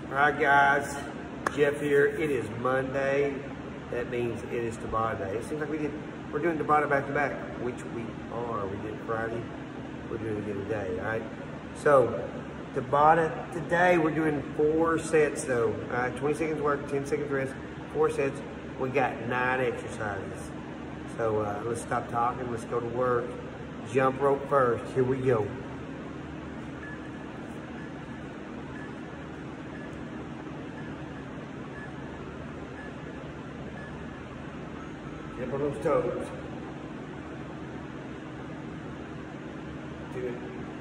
Alright guys, Jeff here. It is Monday. That means it is Tabata Day. It seems like we're doing Tabata back to back, which we are. We did Friday, we're doing it again today, alright? So, Tabata today, we're doing 4 sets though. 20 seconds work, 10 seconds rest, 4 sets. We got 9 exercises. So let's stop talking, let's go to work. Jump rope first, here we go. Jump on those toes. Do it.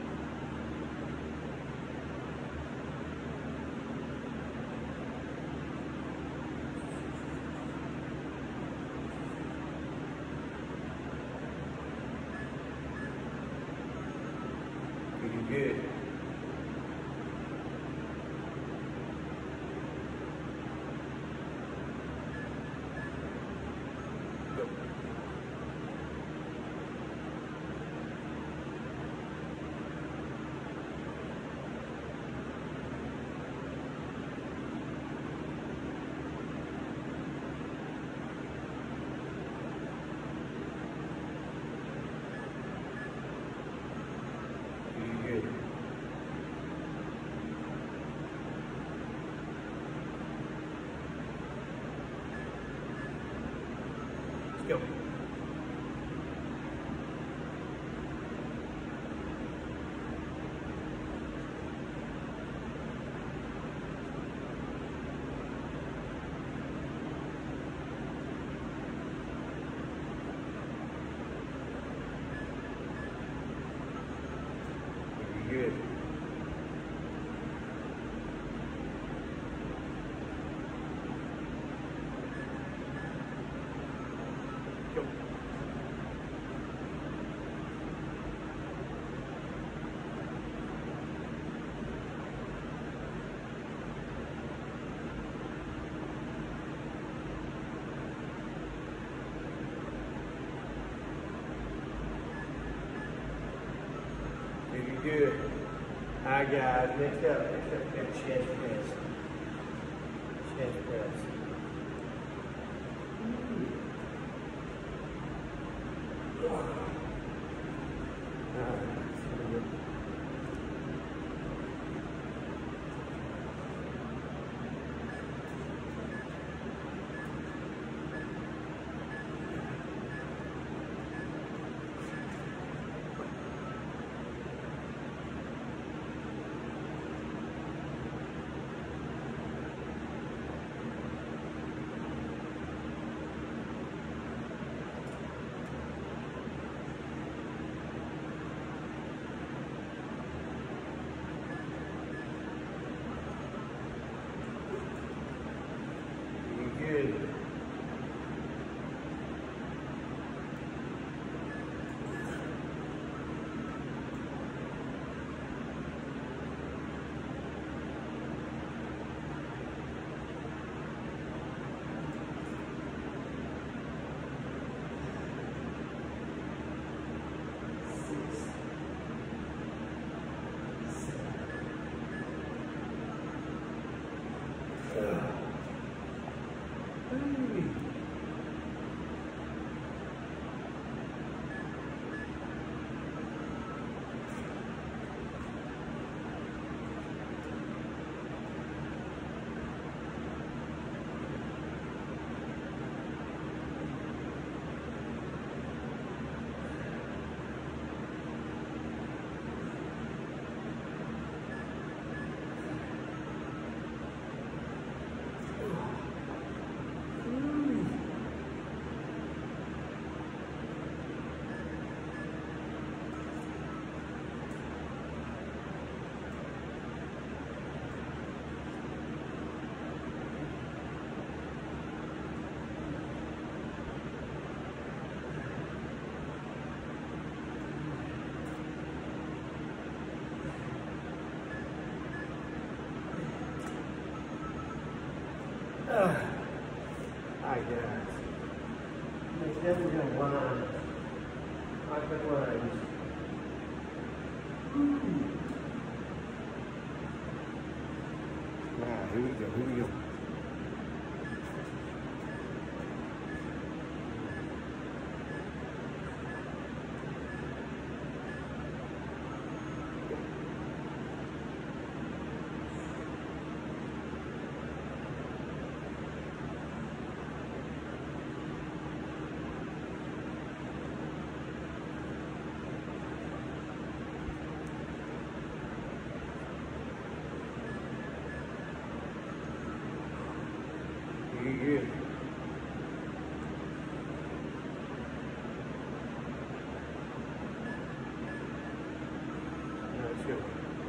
Pretty good. Go. Very good. Go. Very good. All right, guys. Next up, we got chest press. Chest press. All right. Good. Alright guys, next step we're going to line, like the lines. Alright, here we go, here we go. You're good. Let's go.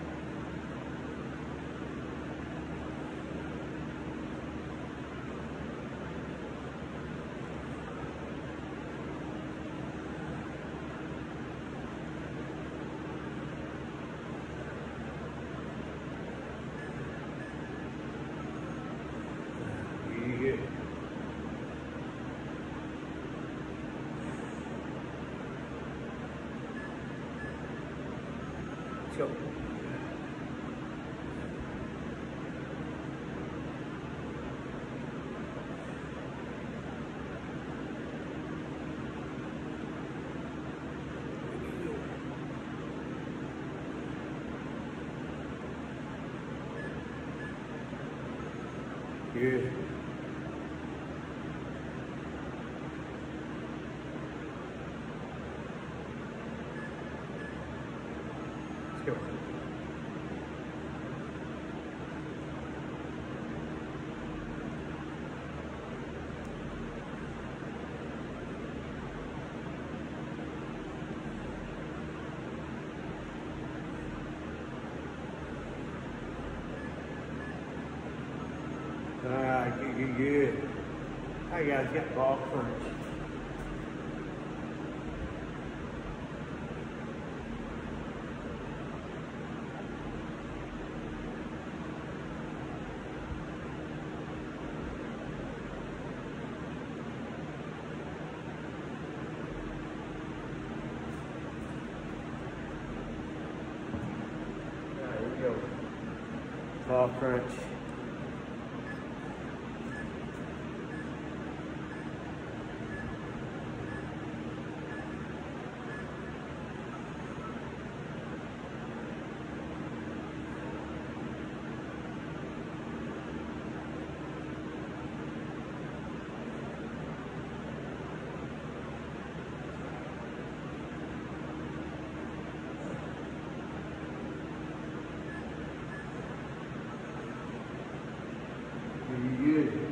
You're good. Let's go. Good. Let's go. Good. All right, guys, got ball crunch. All right, here we go. Ball crunch. You're good.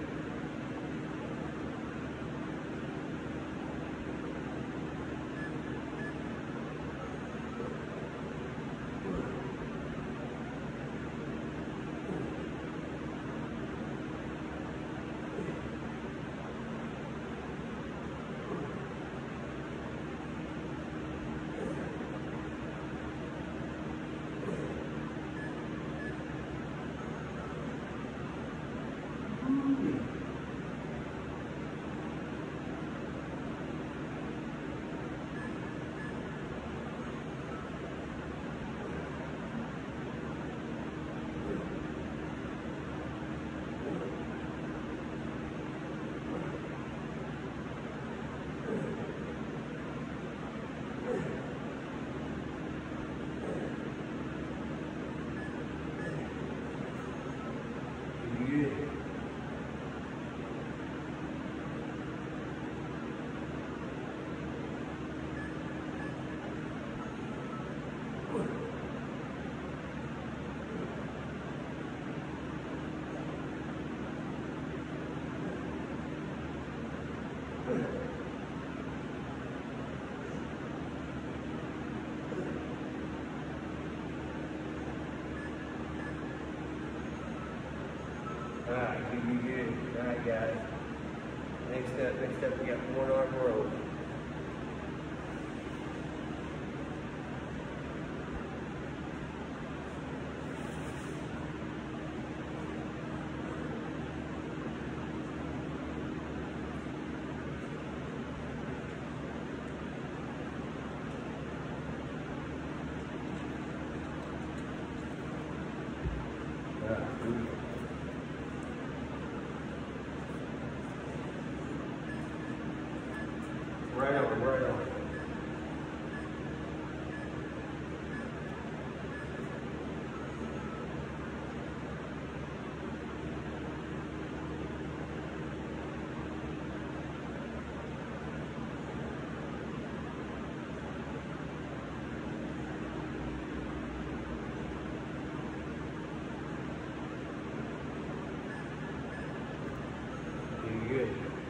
Alright, you good. Alright guys. Next up we got one arm row. right off. Good.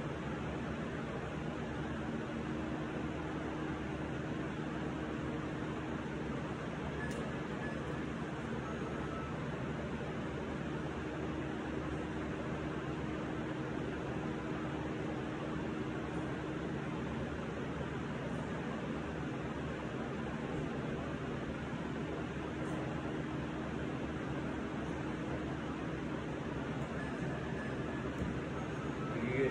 Good.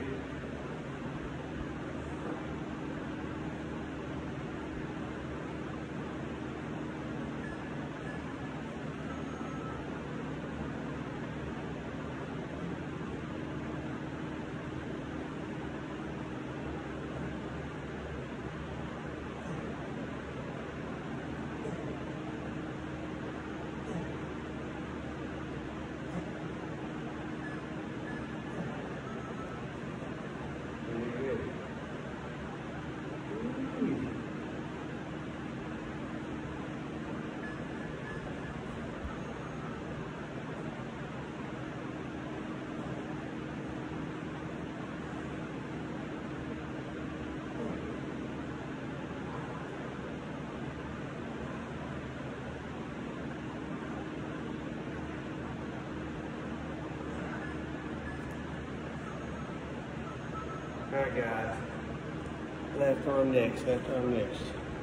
All right, guys. Left arm next, left arm next.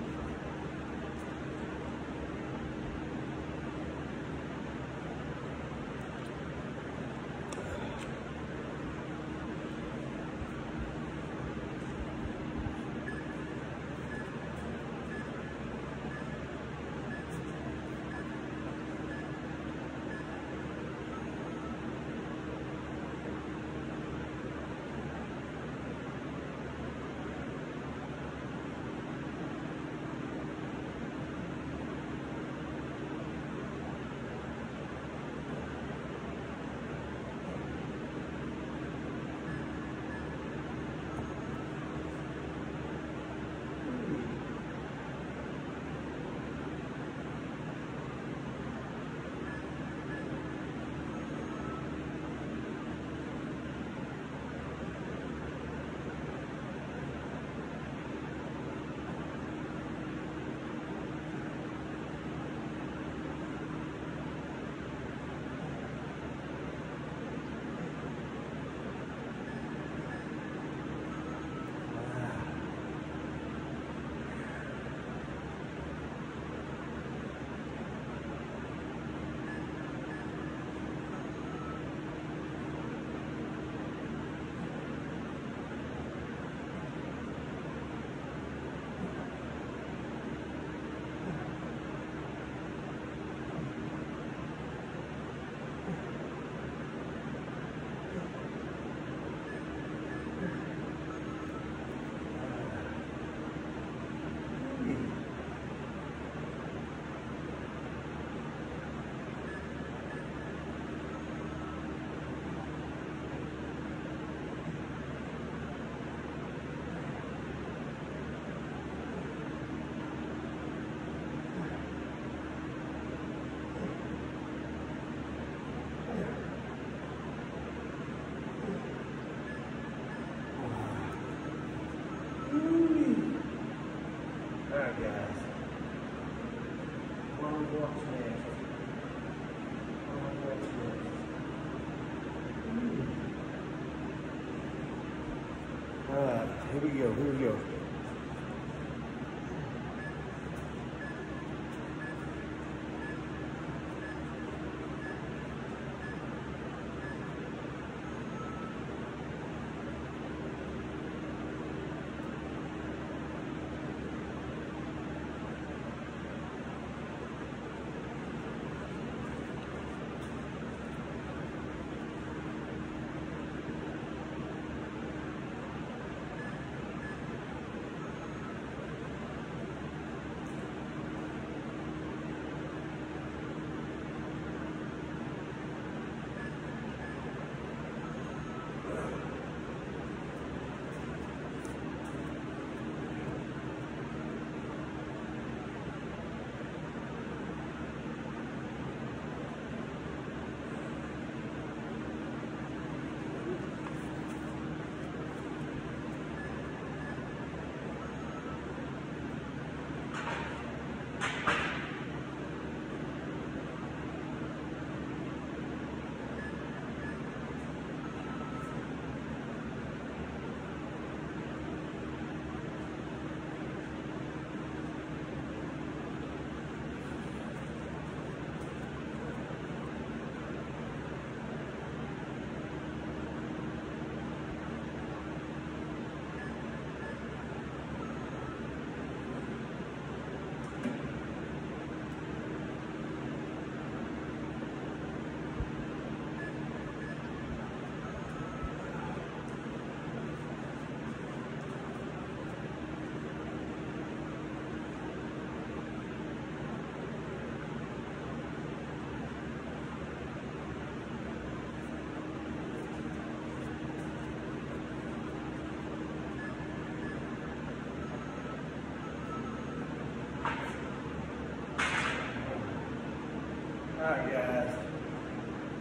Here we go, here we go.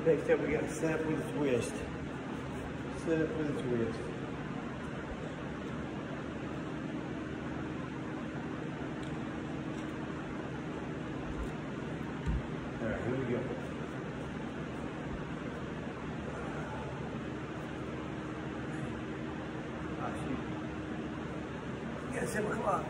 Next up, we got setup with his wrist. Setup with his wrist. All right, here we go. Oh, shoot. Yeah, 7 o'clock.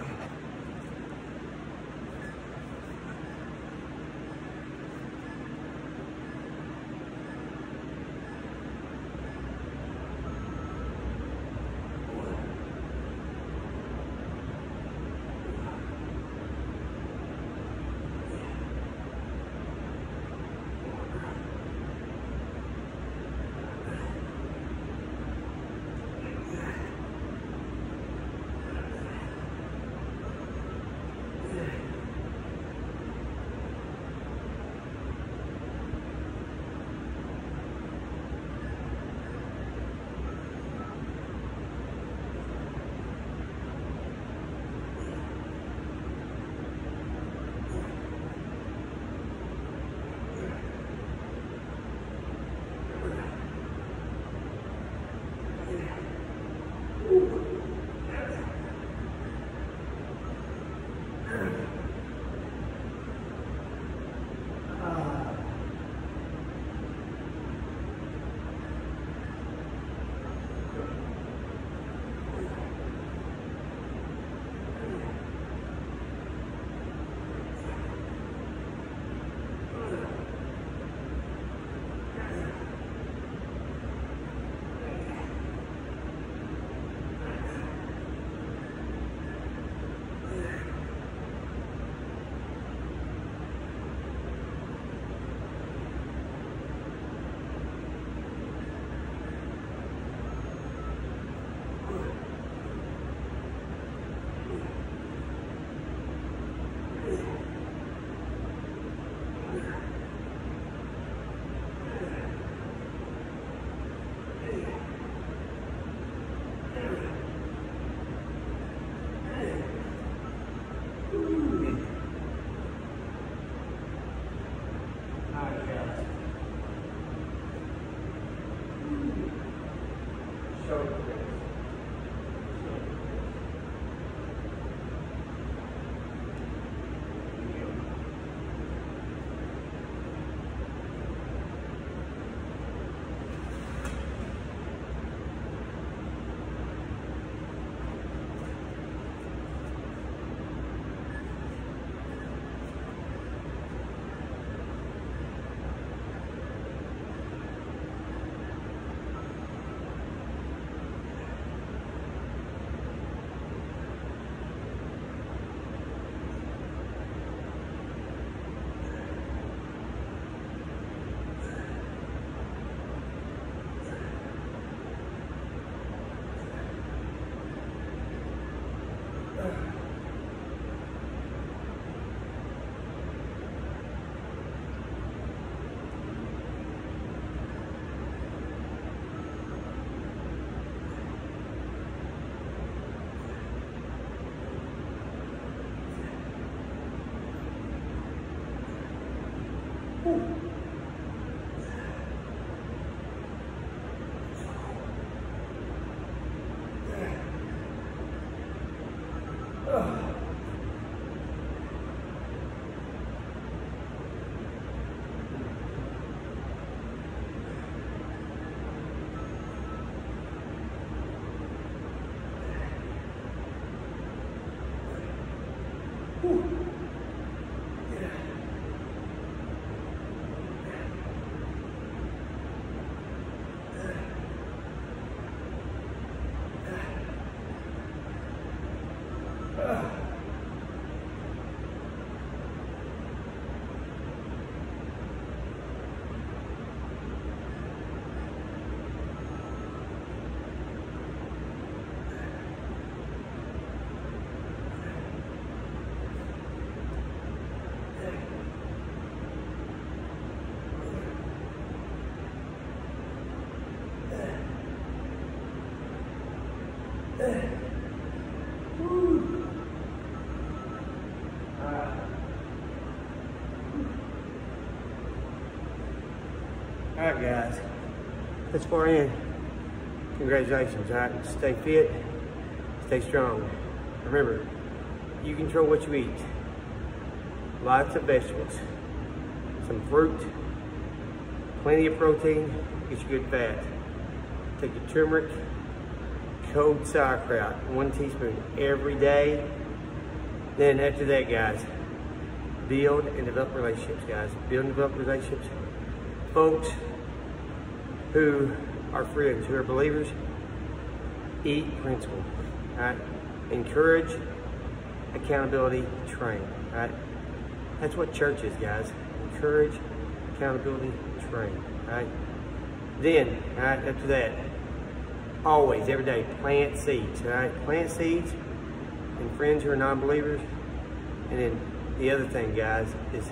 All right, guys. This far in, congratulations. All right, stay fit, stay strong. Remember, you control what you eat. Lots of vegetables, some fruit, plenty of protein, get you good fat. Take your turmeric, cold sauerkraut, 1 teaspoon every day. Then after that, guys, build and develop relationships, guys. Build and develop relationships. Folks who are friends, who are believers, eat principle, all right? Encourage, accountability, train, all right? That's what church is, guys. Encourage, accountability, train, all right? Then, all right, after that, always, every day, plant seeds, all right? Plant seeds in friends who are non-believers. And then the other thing, guys, is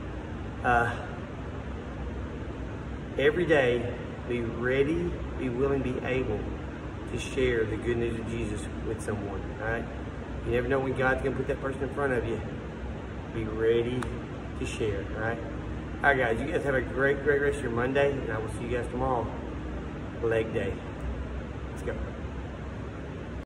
every day, be ready, be willing, be able to share the good news of Jesus with someone, all right? You never know when God's gonna put that person in front of you. Be ready to share, all right? All right, guys, you guys have a great rest of your Monday, and I will see you guys tomorrow, leg day. Let's go.